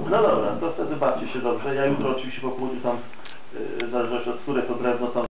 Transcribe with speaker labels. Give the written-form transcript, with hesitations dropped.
Speaker 1: No dobra, to wtedy bawcie się dobrze. Ja jutro oczywiście po południu tam, w zależności od której to drewno tam